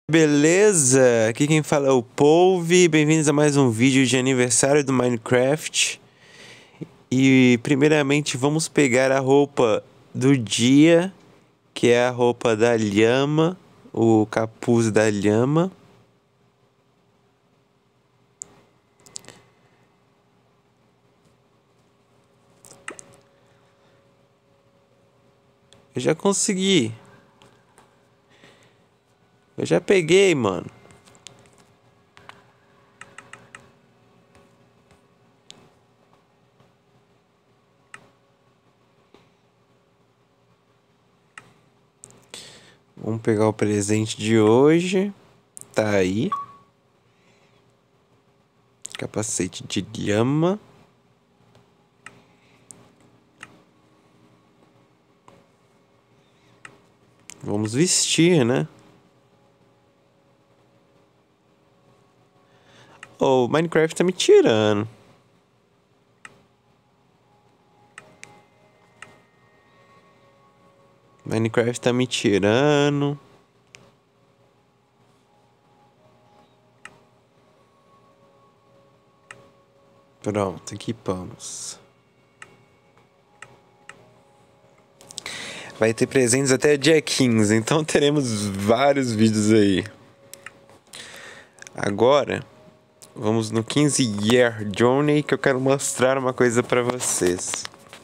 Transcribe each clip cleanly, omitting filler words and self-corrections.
Beleza? Aqui quem fala é o Polvi. Bem-vindos a mais um vídeo de aniversário do Minecraft. E primeiramente vamos pegar a roupa do dia, que é a roupa da lhama, o capuz da lhama. Eu já consegui. Eu já peguei, mano. Vamos pegar o presente de hoje. Tá aí. Capacete de lhama. Vamos vestir, né? Oh, o Minecraft tá me tirando. Minecraft tá me tirando. Pronto, equipamos. Vai ter presentes até dia 15, então teremos vários vídeos aí. Agora, vamos no 15 Year Journey, que eu quero mostrar uma coisa pra vocês.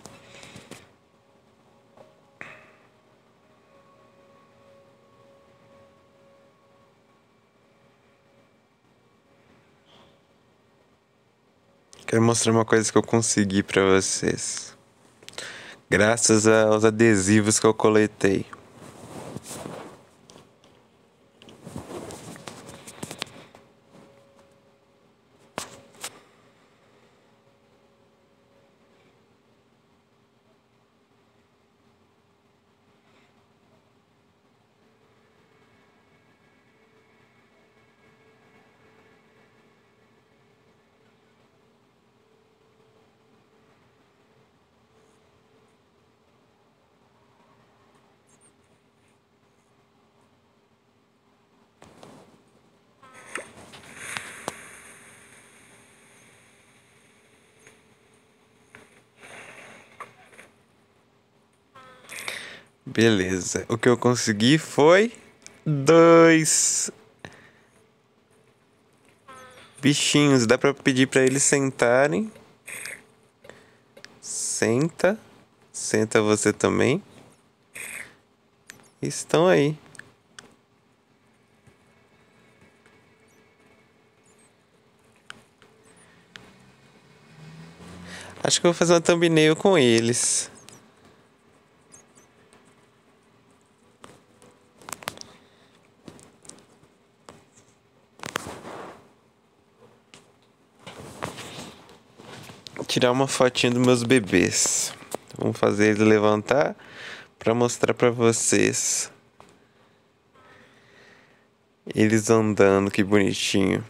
Quero mostrar uma coisa que eu consegui pra vocês. Graças aos adesivos que eu coletei. Beleza, o que eu consegui foi 2 bichinhos. Dá pra pedir pra eles sentarem. Senta. Senta você também. Estão aí. Acho que eu vou fazer uma thumbnail com eles. Tirar uma fotinha dos meus bebês. Vamos fazer eles levantar para mostrar para vocês. Eles andando, que bonitinho.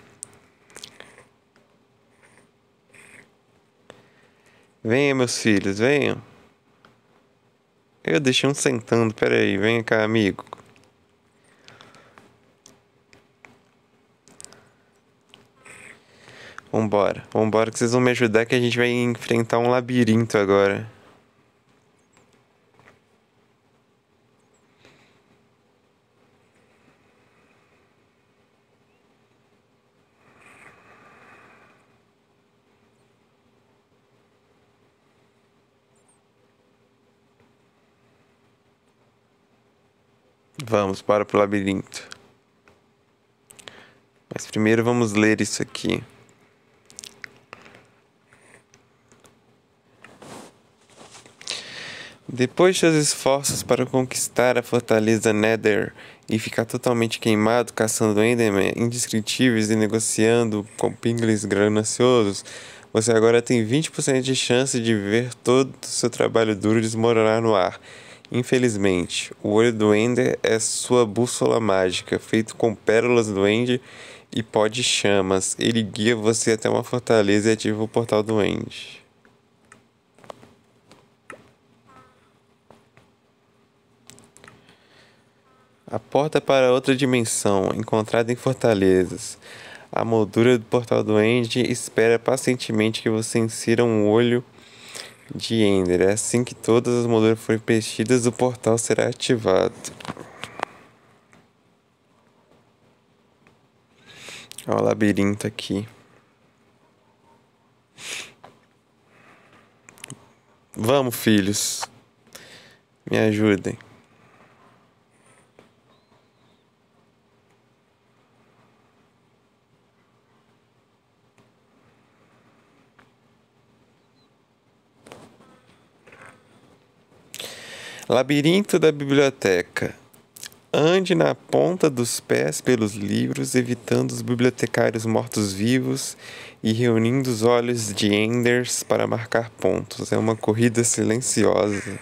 Venham, meus filhos, venham. Eu deixei um sentando, pera aí, vem cá, amigo. Vambora, vambora que vocês vão me ajudar que a gente vai enfrentar um labirinto agora. Vamos, para pro labirinto. Mas primeiro vamos ler isso aqui. Depois de seus esforços para conquistar a fortaleza Nether e ficar totalmente queimado caçando Enderman indescritíveis e negociando com pinglins gananciosos, você agora tem 20% de chance de ver todo o seu trabalho duro desmoronar no ar. Infelizmente, o olho do Ender é sua bússola mágica, feito com pérolas do Ender e pó de chamas. Ele guia você até uma fortaleza e ativa o portal do Ender. A porta para outra dimensão, encontrada em fortalezas. A moldura do portal do End espera pacientemente que você insira um olho de Ender. É assim que todas as molduras forem preenchidas, o portal será ativado. Olha o labirinto aqui. Vamos, filhos. Me ajudem. Labirinto da biblioteca. Ande na ponta dos pés pelos livros, evitando os bibliotecários mortos-vivos e reunindo os olhos de Enders para marcar pontos. É uma corrida silenciosa.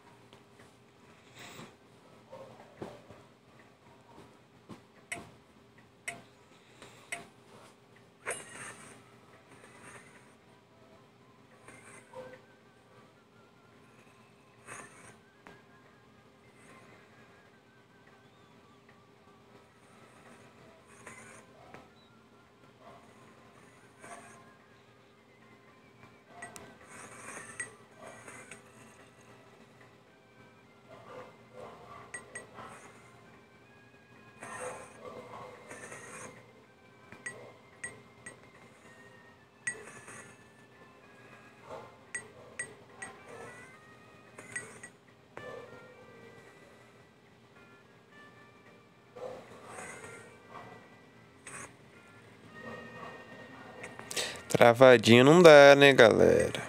Travadinho não dá, né, galera?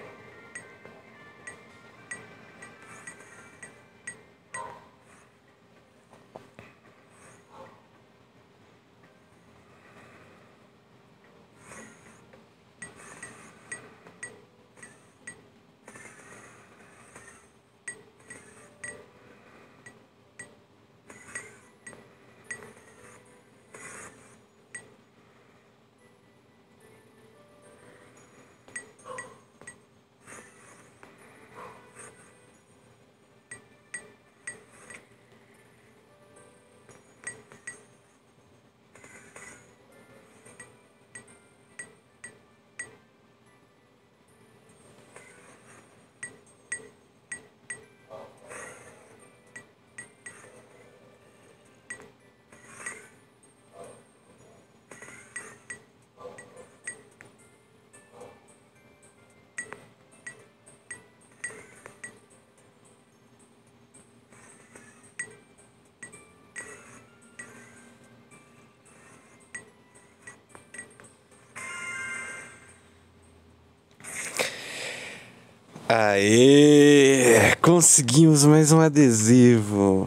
Aê! Conseguimos mais um adesivo.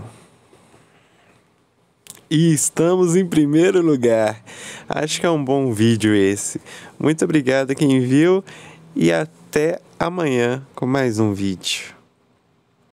E estamos em primeiro lugar. Acho que é um bom vídeo esse. Muito obrigado a quem viu e até amanhã com mais um vídeo.